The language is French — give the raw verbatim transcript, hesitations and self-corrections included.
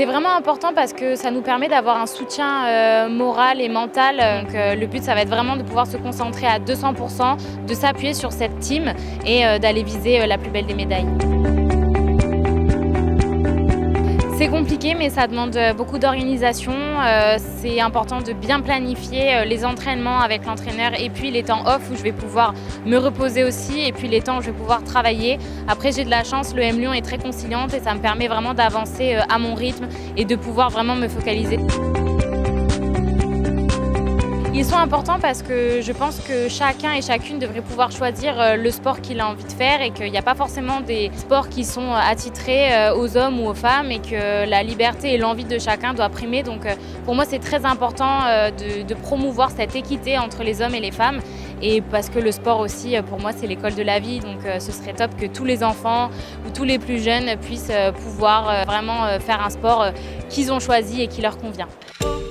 C'est vraiment important parce que ça nous permet d'avoir un soutien euh, moral et mental. Donc, euh, le but, ça va être vraiment de pouvoir se concentrer à deux cents pour cent, de s'appuyer sur cette team et euh, d'aller viser euh, la plus belle des médailles. C'est compliqué, mais ça demande beaucoup d'organisation. Euh, c'est important de bien planifier euh, les entraînements avec l'entraîneur et puis les temps off où je vais pouvoir me reposer aussi et puis les temps où je vais pouvoir travailler. Après, j'ai de la chance, le M Lyon est très conciliante et ça me permet vraiment d'avancer euh, à mon rythme et de pouvoir vraiment me focaliser. Ils sont importants parce que je pense que chacun et chacune devrait pouvoir choisir le sport qu'il a envie de faire et qu'il n'y a pas forcément des sports qui sont attitrés aux hommes ou aux femmes et que la liberté et l'envie de chacun doit primer. Donc pour moi, c'est très important de, de promouvoir cette équité entre les hommes et les femmes et parce que le sport aussi, pour moi, c'est l'école de la vie. Donc ce serait top que tous les enfants ou tous les plus jeunes puissent pouvoir vraiment faire un sport qu'ils ont choisi et qui leur convient.